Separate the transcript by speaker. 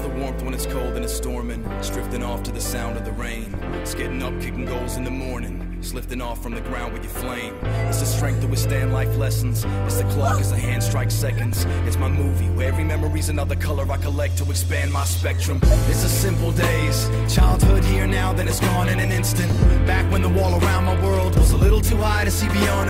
Speaker 1: warmth when it's cold and it's storming. It's drifting off to the sound of the rain. It's getting up, kicking goals in the morning. It's lifting off from the ground with your flame. It's the strength to withstand life lessons. It's the clock as the hand strikes seconds. It's my movie where every memory's another color I collect to expand my spectrum. It's the simple days. Childhood here now, then it's gone in an instant. Back when the wall around my world was a little too high to see beyond.